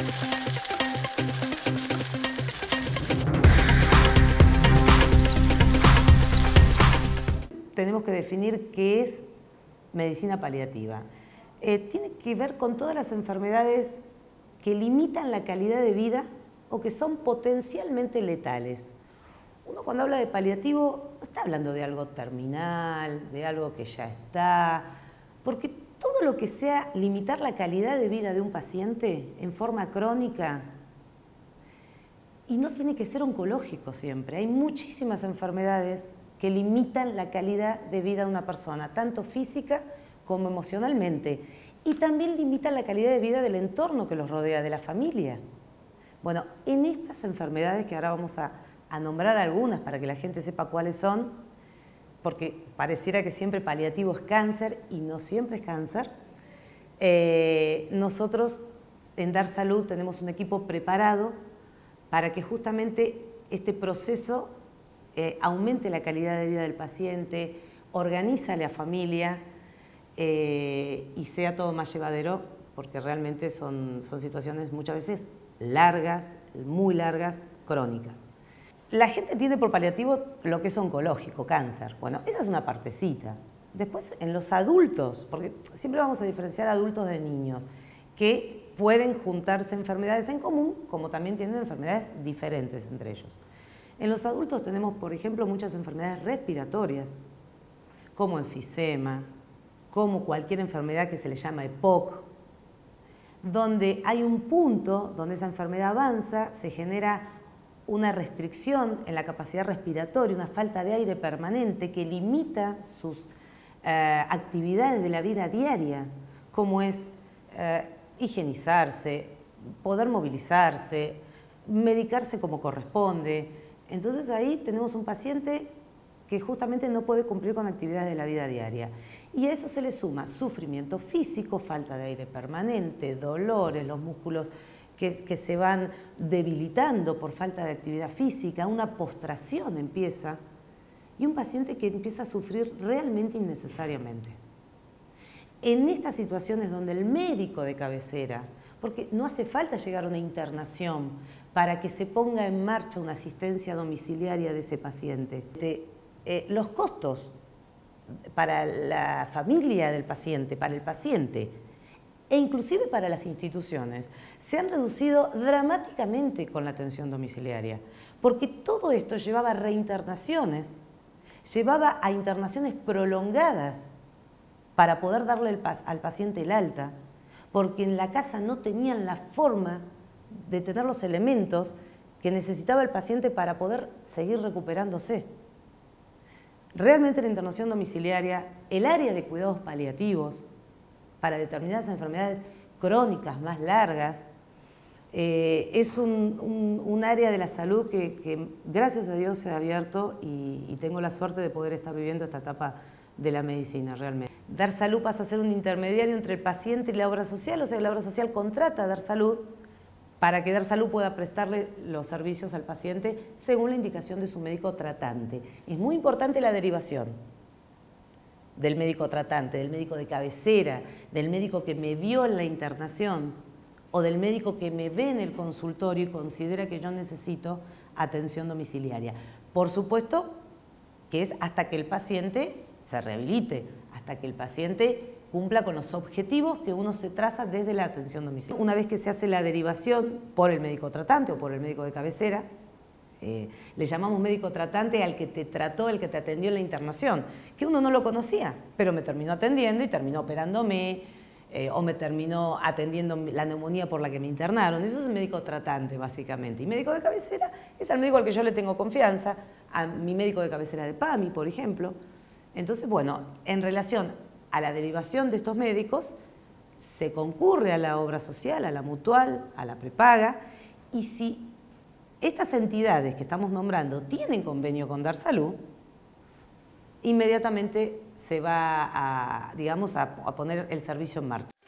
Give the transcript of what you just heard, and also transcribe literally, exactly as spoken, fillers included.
Tenemos que definir qué es medicina paliativa. Eh, tiene que ver con todas las enfermedades que limitan la calidad de vida o que son potencialmente letales. Uno cuando habla de paliativo no está hablando de algo terminal, de algo que ya está, porque todo lo que sea limitar la calidad de vida de un paciente en forma crónica, y no tiene que ser oncológico siempre, hay muchísimas enfermedades que limitan la calidad de vida de una persona, tanto física como emocionalmente, y también limitan la calidad de vida del entorno que los rodea, de la familia. Bueno, en estas enfermedades, que ahora vamos a, a nombrar algunas para que la gente sepa cuáles son, porque pareciera que siempre paliativo es cáncer y no siempre es cáncer, eh, nosotros en Dar Salud tenemos un equipo preparado para que justamente este proceso eh, aumente la calidad de vida del paciente, organiza a la familia eh, y sea todo más llevadero, porque realmente son, son situaciones muchas veces largas, muy largas, crónicas. La gente entiende por paliativo lo que es oncológico, cáncer. Bueno, esa es una partecita. Después, en los adultos, porque siempre vamos a diferenciar adultos de niños, que pueden juntarse enfermedades en común, como también tienen enfermedades diferentes entre ellos. En los adultos tenemos, por ejemplo, muchas enfermedades respiratorias, como enfisema, como cualquier enfermedad que se le llama E P O C, donde hay un punto donde esa enfermedad avanza, se genera una restricción en la capacidad respiratoria, una falta de aire permanente que limita sus eh, actividades de la vida diaria, como es eh, higienizarse, poder movilizarse, medicarse como corresponde. Entonces ahí tenemos un paciente que justamente no puede cumplir con actividades de la vida diaria. Y a eso se le suma sufrimiento físico, falta de aire permanente, dolores, los músculos que, que se van debilitando por falta de actividad física, una postración empieza, y un paciente que empieza a sufrir realmente innecesariamente. En estas situaciones donde el médico de cabecera, porque no hace falta llegar a una internación para que se ponga en marcha una asistencia domiciliaria de ese paciente, de, eh, los costos para la familia del paciente, para el paciente, e inclusive para las instituciones, se han reducido dramáticamente con la atención domiciliaria, porque todo esto llevaba a reinternaciones, llevaba a internaciones prolongadas para poder darle el, al paciente el alta, porque en la casa no tenían la forma de tener los elementos que necesitaba el paciente para poder seguir recuperándose. Realmente la internación domiciliaria, el área de cuidados paliativos para determinadas enfermedades crónicas más largas, eh, es un, un, un área de la salud que, que gracias a Dios se ha abierto y, y tengo la suerte de poder estar viviendo esta etapa de la medicina realmente. Dar Salud pasa a ser un intermediario entre el paciente y la obra social, o sea, la obra social contrata a Dar Salud para que Dar Salud pueda prestarle los servicios al paciente según la indicación de su médico tratante. Es muy importante la derivación del médico tratante, del médico de cabecera, del médico que me vio en la internación o del médico que me ve en el consultorio y considera que yo necesito atención domiciliaria. Por supuesto que es hasta que el paciente se rehabilite, hasta que el paciente cumpla con los objetivos que uno se traza desde la atención domiciliaria. Una vez que se hace la derivación por el médico tratante o por el médico de cabecera, eh, le llamamos médico tratante al que te trató, el que te atendió en la internación, que uno no lo conocía, pero me terminó atendiendo y terminó operándome, eh, o me terminó atendiendo la neumonía por la que me internaron. Eso es el médico tratante, básicamente. Y médico de cabecera es al médico al que yo le tengo confianza, a mi médico de cabecera de PAMI, por ejemplo. Entonces, bueno, en relación a la derivación de estos médicos, se concurre a la obra social, a la mutual, a la prepaga, y si estas entidades que estamos nombrando tienen convenio con Dar Salud, inmediatamente se va a, digamos, a, a poner el servicio en marcha.